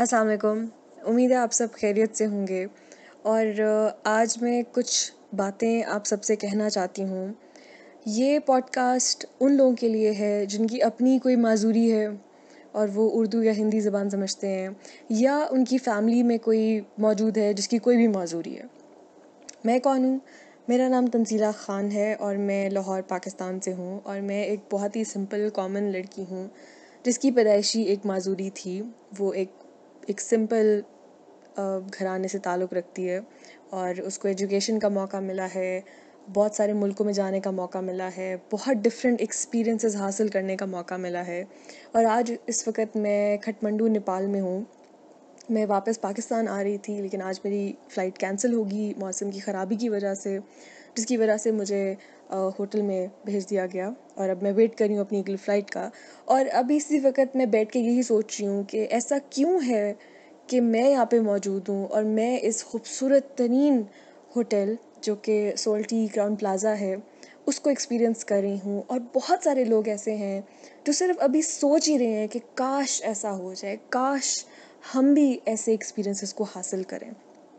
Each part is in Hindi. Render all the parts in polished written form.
अस्सलाम वालेकुम। उम्मीद है आप सब खैरियत से होंगे और आज मैं कुछ बातें आप सबसे कहना चाहती हूँ। ये पॉडकास्ट उन लोगों के लिए है जिनकी अपनी कोई माज़ूरी है और वो उर्दू या हिंदी ज़बान समझते हैं, या उनकी फ़ैमिली में कोई मौजूद है जिसकी कोई भी माज़ूरी है। मैं कौन हूँ? मेरा नाम तंज़ीला ख़ान है और मैं लाहौर पाकिस्तान से हूँ और मैं एक बहुत ही सिंपल कॉमन लड़की हूँ जिसकी पैदाइशी एक माज़ूरी थी। वो एक सिंपल घराने से ताल्लुक़ रखती है और उसको एजुकेशन का मौका मिला है, बहुत सारे मुल्कों में जाने का मौका मिला है, बहुत डिफरेंट एक्सपीरियंसेस हासिल करने का मौका मिला है और आज इस वक्त मैं खटमंडू नेपाल में हूँ। मैं वापस पाकिस्तान आ रही थी लेकिन आज मेरी फ़्लाइट कैंसिल होगी मौसम की ख़राबी की वजह से, जिसकी वजह से मुझे होटल में भेज दिया गया और अब मैं वेट कर रही हूँ अपनी अगली फ़्लाइट का। और अभी इसी वक्त मैं बैठ के यही सोच रही हूँ कि ऐसा क्यों है कि मैं यहाँ पे मौजूद हूँ और मैं इस खूबसूरत तरीन होटल जो कि सोल्टी क्राउन प्लाज़ा है उसको एक्सपीरियंस कर रही हूँ। और बहुत सारे लोग ऐसे हैं जो सिर्फ अभी सोच ही रहे हैं कि काश ऐसा हो जाए, काश हम भी ऐसे एक्सपीरियंसेस को हासिल करें।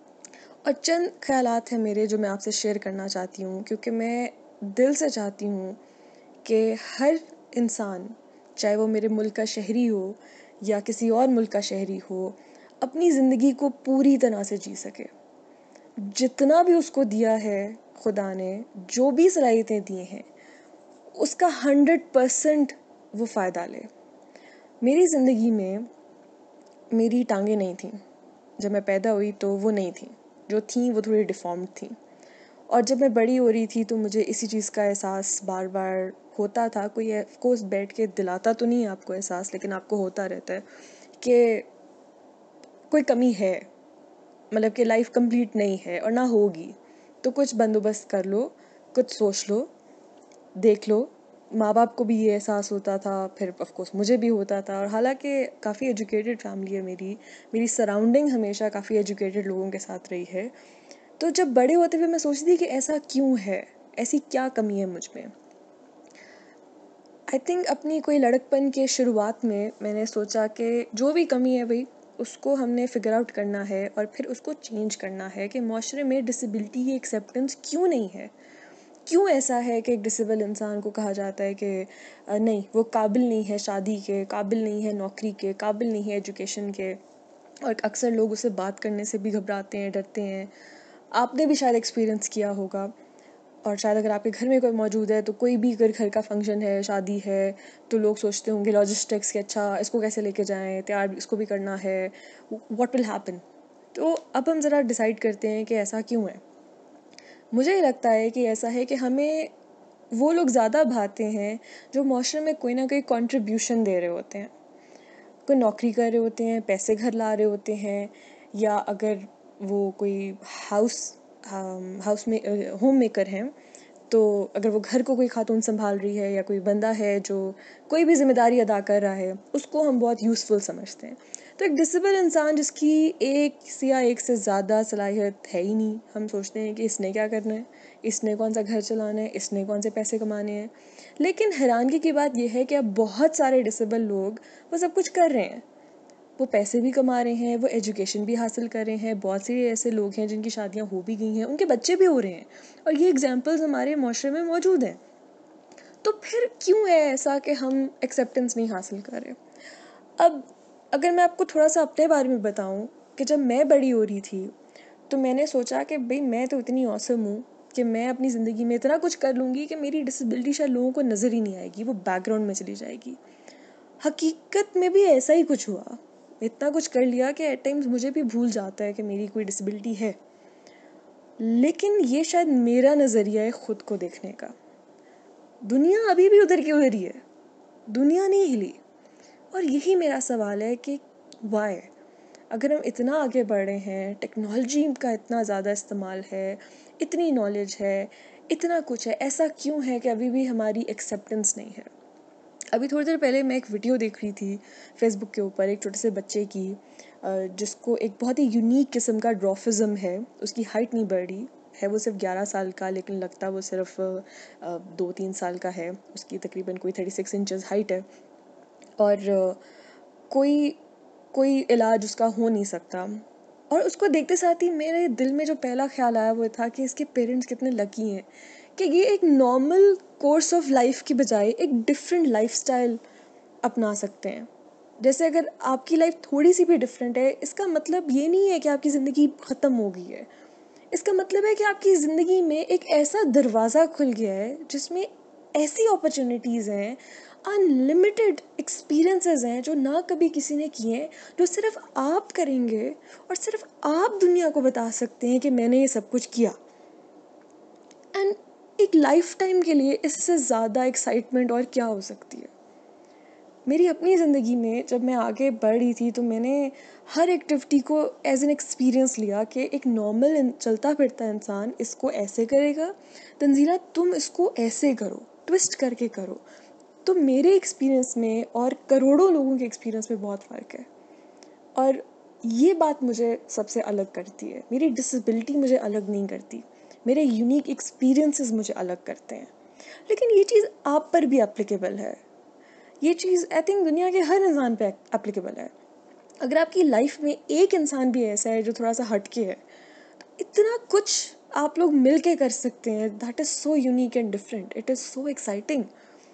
और चंद ख्यालात हैं मेरे जो मैं आपसे शेयर करना चाहती हूँ, क्योंकि मैं दिल से चाहती हूँ कि हर इंसान, चाहे वो मेरे मुल्क का शहरी हो या किसी और मुल्क का शहरी हो, अपनी ज़िंदगी को पूरी तरह से जी सके। जितना भी उसको दिया है खुदा ने, जो भी सलाहियतें दी हैं, उसका 100% वो फ़ायदा ले। मेरी ज़िंदगी में मेरी टांगें नहीं थीं जब मैं पैदा हुई, तो वो नहीं थीं। जो थीं वो थोड़ी डिफ़ॉर्म्ड थीं। और जब मैं बड़ी हो रही थी तो मुझे इसी चीज़ का एहसास बार बार होता था। कोई ऑफ कोर्स बैठ के दिलाता तो नहीं है आपको एहसास, लेकिन आपको होता रहता है कि कोई कमी है, मतलब कि लाइफ कंप्लीट नहीं है और ना होगी। तो कुछ बंदोबस्त कर लो, कुछ सोच लो, देख लो। माँ बाप को भी ये एहसास होता था, फिर ऑफ कोर्स मुझे भी होता था। और हालांकि काफ़ी एजुकेटेड फैमिली है मेरी सराउंडिंग हमेशा काफ़ी एजुकेटेड लोगों के साथ रही है। तो जब बड़े होते हुए मैं सोचती थी कि ऐसा क्यों है, ऐसी क्या कमी है मुझ में। आई थिंक अपनी कोई लड़कपन के शुरुआत में मैंने सोचा कि जो भी कमी है भाई, उसको हमने फिगर आउट करना है और फिर उसको चेंज करना है कि माशरे में डिसेबिलिटी की एक्सेप्टेंस क्यों नहीं है। क्यों ऐसा है कि एक डिसेबल इंसान को कहा जाता है कि नहीं, वो काबिल नहीं है शादी के, काबिल नहीं है नौकरी के, काबिल नहीं है एजुकेशन के। और अक्सर लोग उससे बात करने से भी घबराते हैं, डरते हैं। आपने भी शायद एक्सपीरियंस किया होगा। और शायद अगर आपके घर में कोई मौजूद है तो कोई भी अगर घर का फंक्शन है, शादी है, तो लोग सोचते होंगे लॉजिस्टिक्स के, अच्छा इसको कैसे लेके जाएं, तैयार इसको भी करना है, व्हाट विल हैपन। तो अब हम ज़रा डिसाइड करते हैं कि ऐसा क्यों है। मुझे ये लगता है कि ऐसा है कि हमें वो लोग ज़्यादा भाते हैं जो माशरे में कोई ना कोई कंट्रीब्यूशन दे रहे होते हैं, कोई नौकरी कर रहे होते हैं, पैसे घर ला रहे होते हैं, या अगर वो कोई हाउस में होम मेकर हैं, तो अगर वो घर को कोई खातून संभाल रही है या कोई बंदा है जो कोई भी जिम्मेदारी अदा कर रहा है, उसको हम बहुत यूज़फुल समझते हैं। तो एक डिसेबल इंसान जिसकी एक या एक से ज़्यादा सलाहियत है ही नहीं, हम सोचते हैं कि इसने क्या करना है, इसने कौन सा घर चलाना है, इसने कौन से पैसे कमाने हैं। लेकिन हैरानगी की बात यह है कि अब बहुत सारे डिसेबल लोग वो सब कुछ कर रहे हैं। वो पैसे भी कमा रहे हैं, वो एजुकेशन भी हासिल कर रहे हैं। बहुत से ऐसे लोग हैं जिनकी शादियां हो भी गई हैं, उनके बच्चे भी हो रहे हैं और ये एग्जांपल्स हमारे माशरे में मौजूद हैं। तो फिर क्यों है ऐसा कि हम एक्सेप्टेंस नहीं हासिल कर रहे। अब अगर मैं आपको थोड़ा सा अपने बारे में बताऊं कि जब मैं बड़ी हो रही थी तो मैंने सोचा कि भाई मैं तो इतनी औसम हूँ कि मैं अपनी ज़िंदगी में इतना कुछ कर लूँगी कि मेरी डिसेबिलिटी शायद लोगों को नज़र ही नहीं आएगी, वो बैकग्राउंड में चली जाएगी। हकीकत में भी ऐसा ही कुछ हुआ। इतना कुछ कर लिया कि एट टाइम्स मुझे भी भूल जाता है कि मेरी कोई डिसेबिलिटी है। लेकिन ये शायद मेरा नज़रिया है ख़ुद को देखने का। दुनिया अभी भी उधर की उधर ही है, दुनिया नहीं हिली। और यही मेरा सवाल है कि वाई, अगर हम इतना आगे बढ़ रहे हैं, टेक्नोलॉजी का इतना ज़्यादा इस्तेमाल है, इतनी नॉलेज है, इतना कुछ है, ऐसा क्यों है कि अभी भी हमारी एक्सेप्टेंस नहीं है। अभी थोड़ी देर पहले मैं एक वीडियो देख रही थी फेसबुक के ऊपर, एक छोटे से बच्चे की, जिसको एक बहुत ही यूनिक किस्म का ड्रॉफिज़म है। उसकी हाइट नहीं बढ़ रही है, वो सिर्फ 11 साल का, लेकिन लगता वो सिर्फ 2-3 साल का है। उसकी तकरीबन कोई 36 इंचज़ हाइट है। और कोई कोई इलाज उसका हो नहीं सकता। और उसको देखते साथ ही मेरे दिल में जो पहला ख्याल आया वो था कि इसके पेरेंट्स कितने लकी हैं कि ये एक नॉर्मल कोर्स ऑफ लाइफ की बजाय एक डिफरेंट लाइफस्टाइल अपना सकते हैं। जैसे अगर आपकी लाइफ थोड़ी सी भी डिफरेंट है, इसका मतलब ये नहीं है कि आपकी ज़िंदगी ख़त्म हो गई है। इसका मतलब है कि आपकी ज़िंदगी में एक ऐसा दरवाज़ा खुल गया है जिसमें ऐसी अपॉर्चुनिटीज़ हैं, अनलिमिटेड एक्सपीरियंसेस हैं जो ना कभी किसी ने किए हैं, जो सिर्फ आप करेंगे और सिर्फ आप दुनिया को बता सकते हैं कि मैंने ये सब कुछ किया। एंड एक लाइफ टाइम के लिए इससे ज़्यादा एक्साइटमेंट और क्या हो सकती है। मेरी अपनी ज़िंदगी में जब मैं आगे बढ़ रही थी तो मैंने हर एक्टिविटी को एज एन एक्सपीरियंस लिया कि एक नॉर्मल चलता फिरता इंसान इसको ऐसे करेगा, तंजीला तुम इसको ऐसे करो, ट्विस्ट करके करो। तो मेरे एक्सपीरियंस में और करोड़ों लोगों के एक्सपीरियंस में बहुत फ़र्क है। और ये बात मुझे सबसे अलग करती है। मेरी डिसेबिलिटी मुझे अलग नहीं करती, मेरे यूनिक एक्सपीरियंसेस मुझे अलग करते हैं। लेकिन ये चीज़ आप पर भी एप्लीकेबल है। ये चीज़ आई थिंक दुनिया के हर इंसान पे एप्लीकेबल है। अगर आपकी लाइफ में एक इंसान भी ऐसा है जो थोड़ा सा हटके है, तो इतना कुछ आप लोग मिल के कर सकते हैं। That is so unique and different, it is so exciting.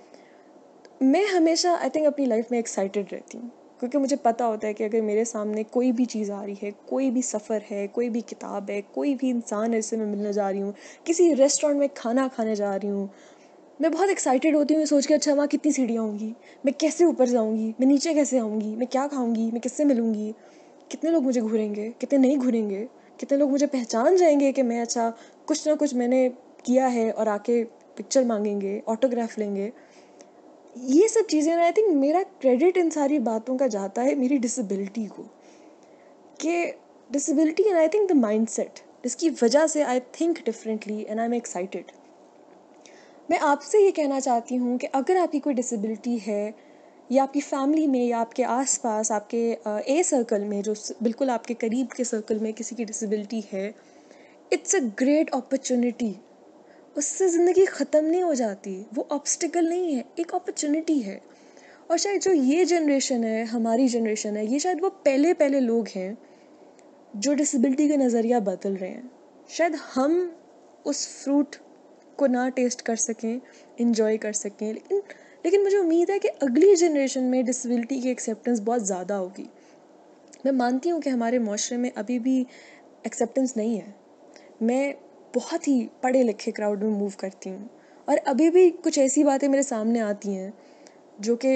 मैं हमेशा आई थिंक अपनी लाइफ में एक्साइटेड रहती हूँ क्योंकि मुझे पता होता है कि अगर मेरे सामने कोई भी चीज़ आ रही है, कोई भी सफ़र है, कोई भी किताब है, कोई भी इंसान है जिससे मैं मिलने जा रही हूँ, किसी रेस्टोरेंट में खाना खाने जा रही हूँ, मैं बहुत एक्साइटेड होती हूँ। मैं सोच के अच्छा वहाँ कितनी सीढ़ियाँ होंगी, मैं कैसे ऊपर जाऊँगी, मैं नीचे कैसे आऊँगी, मैं क्या खाऊँगी, मैं किससे मिलूँगी, कितने लोग मुझे घूरेंगे, कितने नहीं घूरेंगे, कितने लोग मुझे पहचान जाएंगे कि मैं अच्छा कुछ ना कुछ मैंने किया है और आके पिक्चर मांगेंगे, ऑटोग्राफ लेंगे। ये सब चीज़ें ना आई थिंक मेरा क्रेडिट इन सारी बातों का जाता है मेरी डिसेबिलिटी को। कि disability and I think the mindset जिसकी वजह से I think differently and I am excited. मैं आपसे ये कहना चाहती हूँ कि अगर आपकी कोई डिसेबिलिटी है या आपकी फैमिली में या आपके आसपास आपके ए सर्कल में जो बिल्कुल आपके करीब के सर्कल में किसी की डिसेबिलिटी है, इट्स अ ग्रेट अपॉर्चुनिटी। उससे ज़िंदगी ख़त्म नहीं हो जाती, वो ऑब्स्टिकल नहीं है, एक अपॉर्चुनिटी है। और शायद जो ये जनरेशन है, हमारी जनरेशन है, ये शायद वो पहले पहले लोग हैं जो डिसेबिलिटी का नज़रिया बदल रहे हैं। शायद हम उस फ्रूट को ना टेस्ट कर सकें, इंजॉय कर सकें, लेकिन मुझे उम्मीद है कि अगली जनरेशन में डिसेबिलिटी की एक्सेप्टेंस बहुत ज़्यादा होगी। मैं मानती हूँ कि हमारे माशरे में अभी भी एक्सेप्टेंस नहीं है। मैं बहुत ही पढ़े लिखे क्राउड में मूव करती हूँ और अभी भी कुछ ऐसी बातें मेरे सामने आती हैं जो कि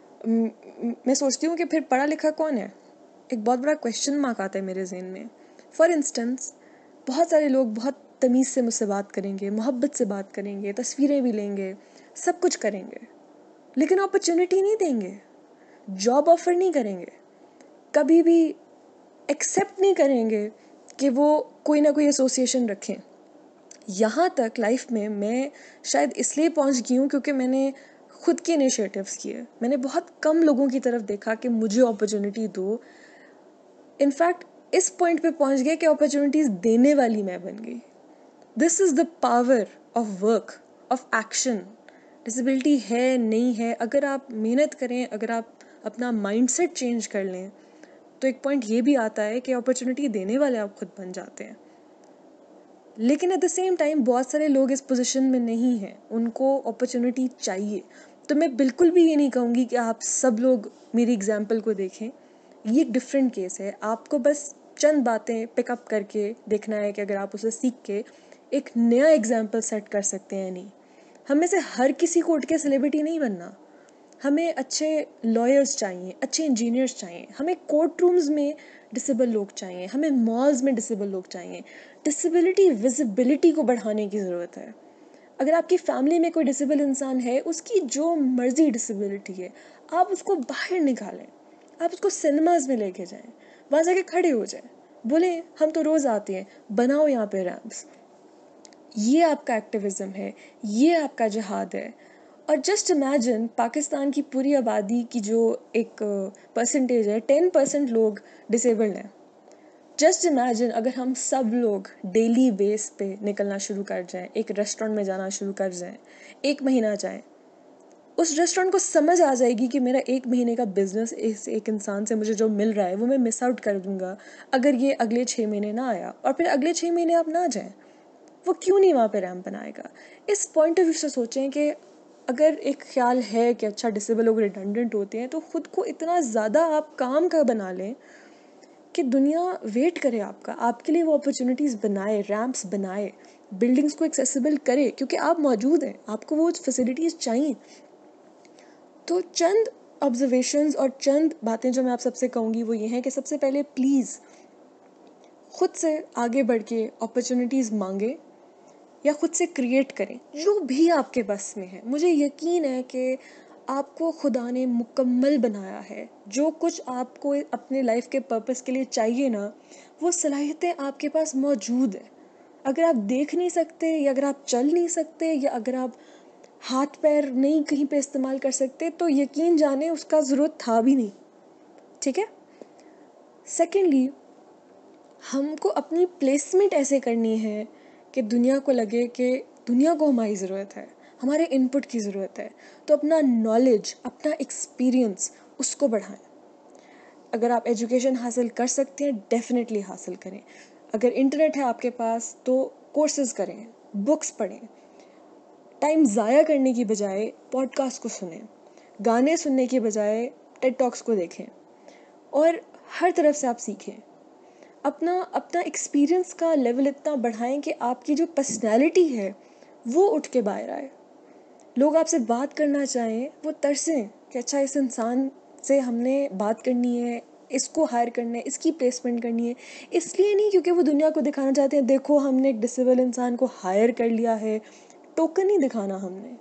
मैं सोचती हूँ कि फिर पढ़ा लिखा कौन है। एक बहुत बड़ा क्वेश्चन मार्क आता है मेरे जहन में। फॉर इंस्टेंस, बहुत सारे लोग बहुत तमीज़ से मुझसे बात करेंगे, मोहब्बत से बात करेंगे, तस्वीरें भी लेंगे, सब कुछ करेंगे, लेकिन अपॉर्चुनिटी नहीं देंगे, जॉब ऑफर नहीं करेंगे, कभी भी एक्सेप्ट नहीं करेंगे कि वो कोई ना कोई एसोसिएशन रखें। यहाँ तक लाइफ में मैं शायद इसलिए पहुँच गई हूँ क्योंकि मैंने खुद के इनिशिएटिव्स किए। मैंने बहुत कम लोगों की तरफ देखा कि मुझे अपॉर्चुनिटी दो। इनफैक्ट इस पॉइंट पे पहुँच गए कि अपॉर्चुनिटीज़ देने वाली मैं बन गई। This is the power of work, of action. Disability है नहीं है, अगर आप मेहनत करें, अगर आप अपना माइंडसेट चेंज कर लें, तो एक पॉइंट ये भी आता है कि अपॉर्चुनिटी देने वाले आप खुद बन जाते हैं। लेकिन एट द सेम टाइम बहुत सारे लोग इस पोजीशन में नहीं हैं, उनको अपॉर्चुनिटी चाहिए। तो मैं बिल्कुल भी ये नहीं कहूँगी कि आप सब लोग मेरी एग्जाम्पल को देखें। ये एक डिफरेंट केस है। आपको बस चंद बातें पिकअप करके देखना है कि अगर आप उसे सीख के एक नया एग्जाम्पल सेट कर सकते हैं। नहीं, हम में से हर किसी को उठ के सेलिब्रिटी नहीं बनना। हमें अच्छे लॉयर्स चाहिए, अच्छे इंजीनियर्स चाहिए, हमें कोर्ट रूम्स में डिसेबल लोग चाहिए, हमें मॉल्स में डिसेबल लोग चाहिए। डिसेबिलिटी विजिबिलिटी को बढ़ाने की ज़रूरत है। अगर आपकी फैमिली में कोई डिसेबल इंसान है, उसकी जो मर्जी डिसेबिलिटी है, आप उसको बाहर निकालें, आप उसको सिनेमाज में लेके जाएं, वहाँ जाके खड़े हो जाएं, बोले हम तो रोज़ आते हैं, बनाओ यहाँ पे रैम्प्स। ये आपका एक्टिविज़म है, ये आपका जिहाद है। और जस्ट इमेजिन पाकिस्तान की पूरी आबादी की जो एक परसेंटेज है, 10% लोग डिसेबल्ड हैं। जस्ट इमेजिन अगर हम सब लोग डेली बेस पे निकलना शुरू कर जाएं, एक रेस्टोरेंट में जाना शुरू कर जाएं, 1 महीना जाएं, उस रेस्टोरेंट को समझ आ जाएगी कि मेरा 1 महीने का बिजनेस इस एक इंसान से मुझे जो मिल रहा है वो मैं मिस आउट कर दूंगा अगर ये अगले 6 महीने ना आया, और फिर अगले 6 महीने आप ना जाएं, वो क्यों नहीं वहाँ पे रैंप बनाएगा। इस पॉइंट ऑफ व्यू से सोचें कि अगर एक ख्याल है कि अच्छा डिसेबल लोग रिडंडेंट होते हैं, तो खुद को इतना ज़्यादा आप काम का बना लें कि दुनिया वेट करे आपका, आपके लिए वो अपॉर्चुनिटीज़ बनाए, रैंप्स बनाए, बिल्डिंग्स को एक्सेसिबल करे, क्योंकि आप मौजूद हैं, आपको वो फैसिलिटीज़ चाहिए। तो चंद ऑब्जर्वेशंस और चंद बातें जो मैं आप सबसे कहूँगी वो ये हैं कि सबसे पहले प्लीज़ खुद से आगे बढ़ के अपॉर्चुनिटीज़ मांगे या खुद से क्रिएट करें जो भी आपके बस में है। मुझे यकीन है कि आपको खुदा ने मुकम्मल बनाया है। जो कुछ आपको अपने लाइफ के पर्पस के लिए चाहिए ना, वो सलाहियतें आपके पास मौजूद है। अगर आप देख नहीं सकते, या अगर आप चल नहीं सकते, या अगर आप हाथ पैर नहीं कहीं पे इस्तेमाल कर सकते, तो यकीन जाने उसका ज़रूरत था भी नहीं। ठीक है। सेकेंडली, हमको अपनी प्लेसमेंट ऐसे करनी है कि दुनिया को लगे कि दुनिया को हमारी ज़रूरत है, हमारे इनपुट की ज़रूरत है। तो अपना नॉलेज, अपना एक्सपीरियंस, उसको बढ़ाएं। अगर आप एजुकेशन हासिल कर सकते हैं, डेफिनेटली हासिल करें। अगर इंटरनेट है आपके पास तो कोर्सेज करें, बुक्स पढ़ें। टाइम ज़ाया करने की बजाय पॉडकास्ट को सुनें, गाने सुनने की बजाय टेड टॉक्स को देखें, और हर तरफ से आप सीखें। अपना अपना एक्सपीरियंस का लेवल इतना बढ़ाएं कि आपकी जो पर्सनैलिटी है वो उठ के बाहर आए। लोग आपसे बात करना चाहें, वो तरसें कि अच्छा इस इंसान से हमने बात करनी है, इसको हायर करना है, इसकी प्लेसमेंट करनी है। इसलिए नहीं क्योंकि वो दुनिया को दिखाना चाहते हैं देखो हमने एक डिसेबल इंसान को हायर कर लिया है, टोकन नहीं दिखाना हमने।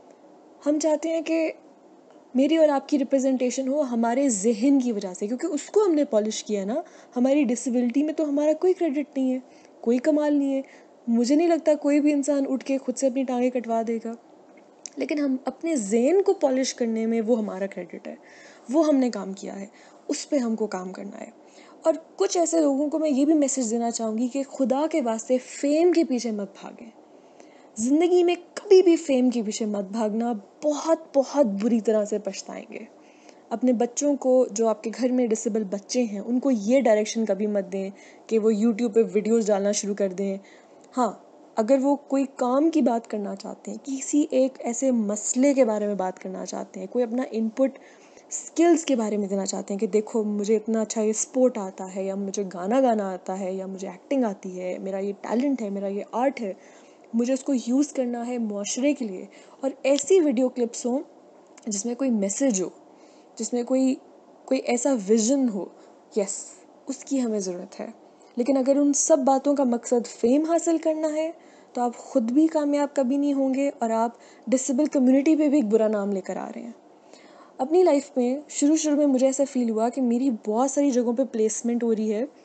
हम चाहते हैं कि मेरी और आपकी रिप्रेजेंटेशन हो हमारे जहन की वजह से, क्योंकि उसको हमने पॉलिश किया ना। हमारी डिसेबिलिटी में तो हमारा कोई क्रेडिट नहीं है, कोई कमाल नहीं है। मुझे नहीं लगता कोई भी इंसान उठ के खुद से अपनी टांगें कटवा देगा, लेकिन हम अपने जहन को पॉलिश करने में वो हमारा क्रेडिट है, वो हमने काम किया है, उस पर हमको काम करना है। और कुछ ऐसे लोगों को मैं ये भी मैसेज देना चाहूँगी कि खुदा के वास्ते फेम के पीछे मत भागें। ज़िंदगी में कभी भी फेम के पीछे मत भागना, बहुत बहुत बुरी तरह से पछताएंगे। अपने बच्चों को, जो आपके घर में डिसेबल बच्चे हैं, उनको ये डायरेक्शन कभी मत दें कि वो यूट्यूब पे वीडियोस डालना शुरू कर दें। हाँ, अगर वो कोई काम की बात करना चाहते हैं, किसी एक ऐसे मसले के बारे में बात करना चाहते हैं, कोई अपना इनपुट स्किल्स के बारे में देना चाहते हैं कि देखो मुझे इतना अच्छा ये स्पोर्ट आता है, या मुझे गाना गाना आता है, या मुझे एक्टिंग आती है, मेरा ये टैलेंट है, मेरा ये आर्ट है, मुझे उसको यूज़ करना है मुआशरे के लिए। और ऐसी वीडियो क्लिप्स हों जिसमें कोई मैसेज हो, जिसमें कोई कोई ऐसा विजन हो, यस, उसकी हमें ज़रूरत है। लेकिन अगर उन सब बातों का मकसद फेम हासिल करना है, तो आप ख़ुद भी कामयाब कभी नहीं होंगे, और आप डिसेबल कम्युनिटी पे भी एक बुरा नाम लेकर आ रहे हैं। अपनी लाइफ में शुरू में मुझे ऐसा फील हुआ कि मेरी बहुत सारी जगहों पे प्लेसमेंट हो रही है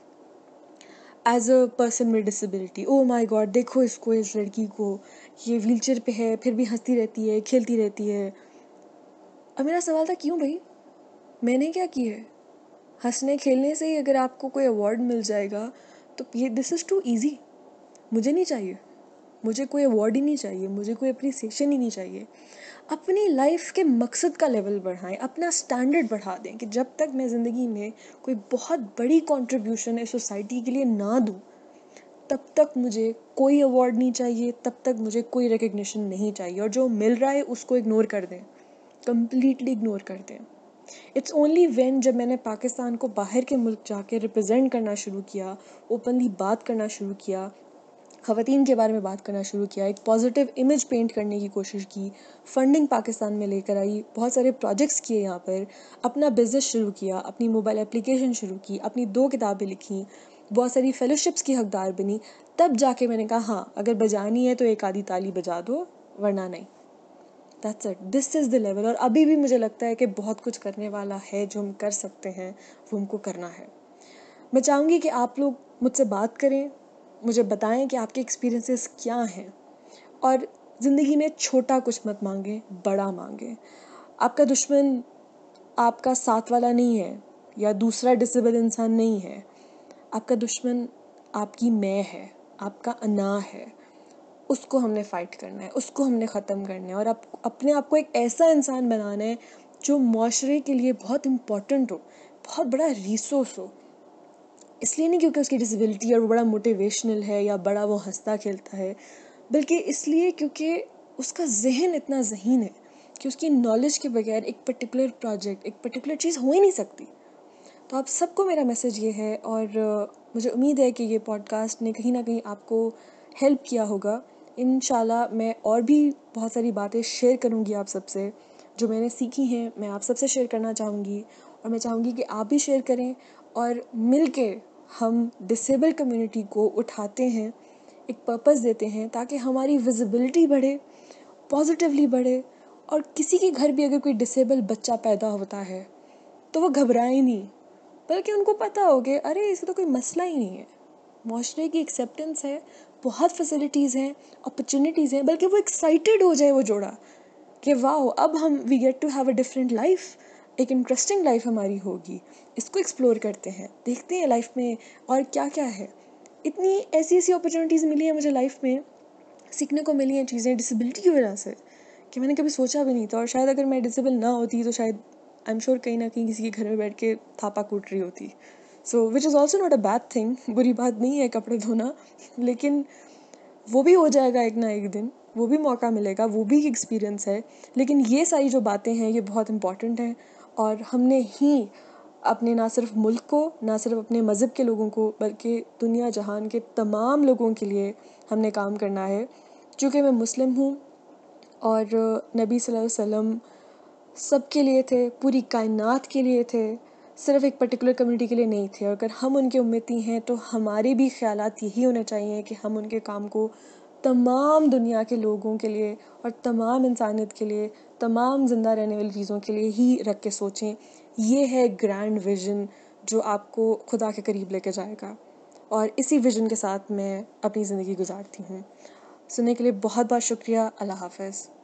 as a person with disability. Oh my god, देखो इसको, इस लड़की को, ये व्हीलचेयर पे है फिर भी हंसती रहती है, खेलती रहती है। अब मेरा सवाल था क्यों भाई, मैंने क्या किया है? हंसने खेलने से ही अगर आपको कोई अवार्ड मिल जाएगा तो ये दिस इज़ टू ईजी। मुझे नहीं चाहिए, मुझे कोई अवार्ड ही नहीं चाहिए, मुझे कोई अप्रिसिएशन ही नहीं चाहिए। अपनी लाइफ के मकसद का लेवल बढ़ाएं, अपना स्टैंडर्ड बढ़ा दें कि जब तक मैं ज़िंदगी में कोई बहुत बड़ी कंट्रीब्यूशन इस सोसाइटी के लिए ना दूं, तब तक मुझे कोई अवार्ड नहीं चाहिए, तब तक मुझे कोई रिकग्निशन नहीं चाहिए। और जो मिल रहा है उसको इग्नोर कर दें, कम्प्लीटली इग्नोर कर दें। इट्स ओनली व्हेन जब मैंने पाकिस्तान को बाहर के मुल्क जाके रिप्रेजेंट करना शुरू किया, ओपनली बात करना शुरू किया, ख़वातीन के बारे में बात करना शुरू किया, एक पॉजिटिव इमेज पेंट करने की कोशिश की, फंडिंग पाकिस्तान में लेकर आई, बहुत सारे प्रोजेक्ट्स किए यहाँ पर, अपना बिज़नेस शुरू किया, अपनी मोबाइल एप्लीकेशन शुरू की, अपनी 2 किताबें लिखी, बहुत सारी फेलोशिप्स की हकदार बनी, तब जाके मैंने कहा हाँ, अगर बजानी है तो एक आधी ताली बजा दो, वरना नहीं। That's it, this is the level. और अभी भी मुझे लगता है कि बहुत कुछ करने वाला है, जो हम कर सकते हैं वो हमको करना है। मैं चाहूँगी कि आप लोग मुझसे बात करें, मुझे बताएं कि आपके एक्सपीरियंसेस क्या हैं, और ज़िंदगी में छोटा कुछ मत मांगें, बड़ा मांगें। आपका दुश्मन आपका साथ वाला नहीं है, या दूसरा डिसेबल इंसान नहीं है। आपका दुश्मन आपकी मैं है, आपका अना है। उसको हमने फ़ाइट करना है, उसको हमने ख़त्म करना है और अपने आप को एक ऐसा इंसान बनाना है जो माशरे के लिए बहुत इम्पोर्टेंट हो, बहुत बड़ा रिसोर्स हो। इसलिए नहीं क्योंकि उसकी डिसेबिलिटी और वो बड़ा मोटिवेशनल है या बड़ा वो हंसता खेलता है, बल्कि इसलिए क्योंकि उसका जहन इतना ज़हीन है कि उसकी नॉलेज के बगैर एक पर्टिकुलर प्रोजेक्ट, एक पर्टिकुलर चीज़ हो ही नहीं सकती। तो आप सबको मेरा मैसेज ये है और मुझे उम्मीद है कि ये पॉडकास्ट ने कहीं ना कहीं आपको हेल्प किया होगा। इंशाल्लाह मैं और भी बहुत सारी बातें शेयर करूँगी आप सबसे, जो मैंने सीखी हैं मैं आप सबसे शेयर करना चाहूँगी और मैं चाहूँगी कि आप भी शेयर करें और मिल के हम डिसेबल कम्युनिटी को उठाते हैं, एक पर्पस देते हैं ताकि हमारी विजिबिलिटी बढ़े, पॉजिटिवली बढ़े और किसी के घर भी अगर कोई डिसेबल बच्चा पैदा होता है तो वो घबराए नहीं, बल्कि उनको पता हो कि अरे इसे तो कोई मसला ही नहीं है, माशरे की एक्सेप्टेंस है, बहुत फैसिलिटीज़ हैं, अपॉर्चुनिटीज़ हैं, बल्कि वो एक्साइटेड हो जाए वो जोड़ा कि वाह अब हम we get to have a different life, एक इंटरेस्टिंग लाइफ हमारी होगी, इसको एक्सप्लोर करते हैं, देखते हैं लाइफ में और क्या क्या है। इतनी ऐसी ऐसी अपॉर्चुनिटीज़ मिली है मुझे लाइफ में, सीखने को मिली हैं चीज़ें डिसेबिलिटी की वजह से कि मैंने कभी सोचा भी नहीं था। और शायद अगर मैं डिसेबल ना होती तो शायद आई एम श्योर कहीं ना कहीं किसी के घर में बैठ के थापा कूट रही होती। So which is also not a bad thing, बुरी बात नहीं है कपड़े धोना, लेकिन वो भी हो जाएगा एक ना एक दिन, वो भी मौका मिलेगा, वो भी एक्सपीरियंस है। लेकिन ये सारी जो बातें हैं ये बहुत इंपॉर्टेंट हैं और हमने ही अपने ना सिर्फ मुल्क को, ना सिर्फ अपने मज़हब के लोगों को, बल्कि दुनिया जहान के तमाम लोगों के लिए हमने काम करना है। चूँकि मैं मुस्लिम हूँ और नबी सल्लल्लाहु अलैहि वसल्लम सबके लिए थे, पूरी कायनात के लिए थे, सिर्फ एक पर्टिकुलर कम्युनिटी के लिए नहीं थे। और अगर हम उनके उम्मती हैं तो हमारे भी ख़यालात यही होने चाहिए कि हम उनके काम को तमाम दुनिया के लोगों के लिए और तमाम इंसानियत के लिए, तमाम ज़िंदा रहने वाली चीज़ों के लिए ही रख के सोचें। ये है ग्रैंड विज़न जो आपको खुदा के करीब लेके जाएगा और इसी विज़न के साथ मैं अपनी ज़िंदगी गुजारती हूँ। सुनने के लिए बहुत बहुत शुक्रिया। अल्लाह हाफ़िज़।